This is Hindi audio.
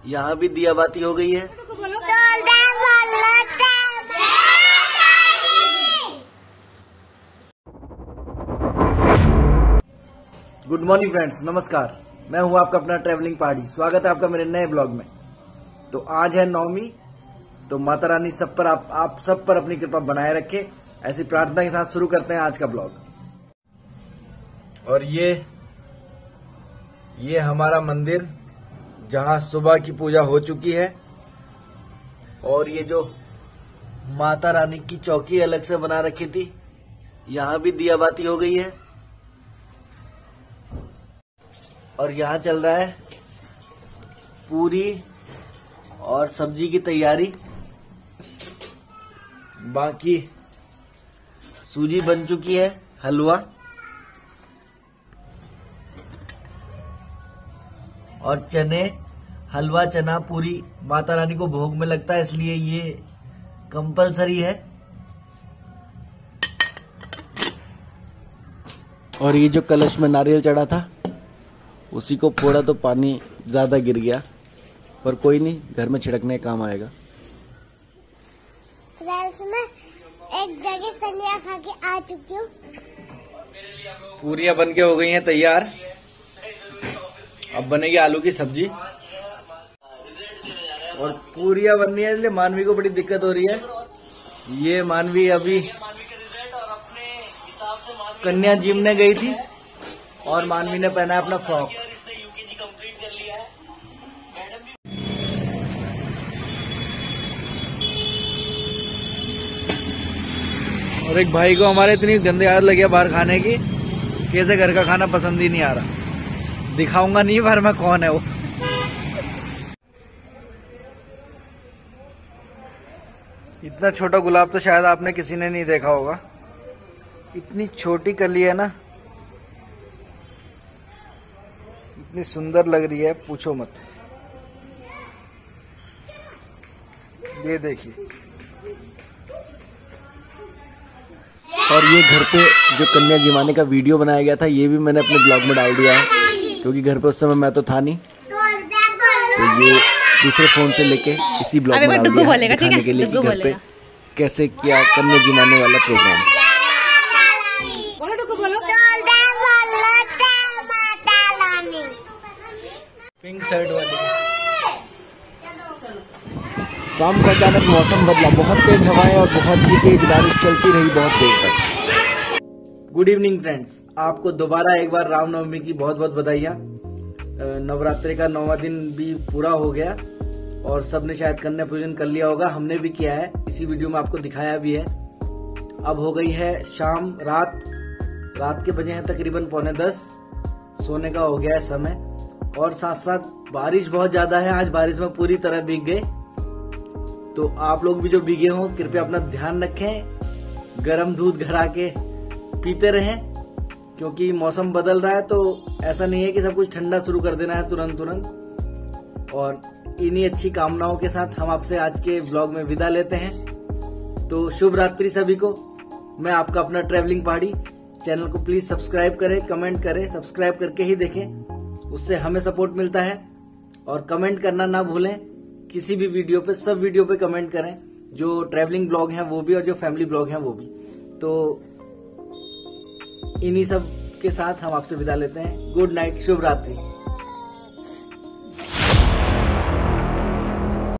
यहाँ भी दिया बाती हो गई है। गुड मॉर्निंग फ्रेंड्स, नमस्कार। मैं हूँ आपका अपना ट्रैवलिंग पहाड़ी। स्वागत है आपका मेरे नए ब्लॉग में। तो आज है नवमी, तो माता रानी सब पर आप सब पर अपनी कृपा बनाए रखे, ऐसी प्रार्थना के साथ शुरू करते हैं आज का ब्लॉग। और ये हमारा मंदिर जहां सुबह की पूजा हो चुकी है, और ये जो माता रानी की चौकी अलग से बना रखी थी, यहाँ भी दिया बाती हो गई है। और यहाँ चल रहा है पूरी और सब्जी की तैयारी। बाकी सूजी बन चुकी है, हलवा और चने, हलवा चना पूरी माता रानी को भोग में लगता है, इसलिए ये कंपलसरी है। और ये जो कलश में नारियल चढ़ा था उसी को फोड़ा तो पानी ज्यादा गिर गया, पर कोई नहीं, घर में छिड़कने काम आएगा। मैं एक जगह कन्या खा के आ चुकी हूँ। पूरियां बन के हो गई हैं तैयार। अब बनेगी आलू की सब्जी और पूरियां बननी है, इसलिए मानवी को बड़ी दिक्कत हो रही है। ये मानवी अभी कन्या जिमने गई थी और मानवी ने पहना है अपना फ्रॉक। और एक भाई को हमारे इतनी गंदी आदत लगी है बाहर खाने की, कैसे घर का खाना पसंद ही नहीं आ रहा। दिखाऊंगा नहीं बाहर में कौन है वो। इतना छोटा गुलाब तो शायद आपने किसी ने नहीं देखा होगा। इतनी छोटी कली है ना, इतनी सुंदर लग रही है, पूछो मत। ये देखिए। और ये घर पे जो कन्या जिमाने का वीडियो बनाया गया था, ये भी मैंने अपने ब्लॉग में डाल दिया है, क्योंकि घर पे उस समय मैं तो था नहीं, तो ये दूसरे फोन से लेके इसी ब्लॉग में डाल दिया है, दिखाने के लिए कि घर पे कैसे किया कन्या जिमाने वाला प्रोग्राम। पिंक शर्ट वाली। शाम को अचानक मौसम बदला, बहुत तेज हवाएं और बहुत ही तेज बारिश चलती रही बहुत देर तक। गुड इवनिंग फ्रेंड्स, आपको दोबारा एक बार रामनवमी की बहुत बहुत बधाइयाँ। नवरात्रि का 9वां दिन भी पूरा हो गया और सबने शायद कन्या पूजन कर लिया होगा। हमने भी किया है, इसी वीडियो में आपको दिखाया भी है। अब हो गई है शाम, रात के बजे हैं तकरीबन 9:45, सोने का हो गया है समय। और साथ साथ बारिश बहुत ज्यादा है, आज बारिश में पूरी तरह भीग गए। तो आप लोग भी जो भीगे हो, कृपया अपना ध्यान रखें, गर्म दूध घर आके पीते रहें, क्योंकि मौसम बदल रहा है। तो ऐसा नहीं है कि सब कुछ ठंडा शुरू कर देना है तुरंत। और इन्हीं अच्छी कामनाओं के साथ हम आपसे आज के व्लॉग में विदा लेते हैं। तो शुभ रात्रि सभी को। मैं आपका अपना ट्रैवलिंग पहाड़ी। चैनल को प्लीज सब्सक्राइब करें, कमेंट करें, सब्सक्राइब करके ही देखें, उससे हमें सपोर्ट मिलता है। और कमेंट करना ना भूलें, किसी भी वीडियो पे, सब वीडियो पे कमेंट करें, जो ट्रैवलिंग ब्लॉग हैं वो भी और जो फैमिली ब्लॉग हैं वो भी। तो इन्हीं सब के साथ हम आपसे विदा लेते हैं। गुड नाइट, शुभ रात्रि।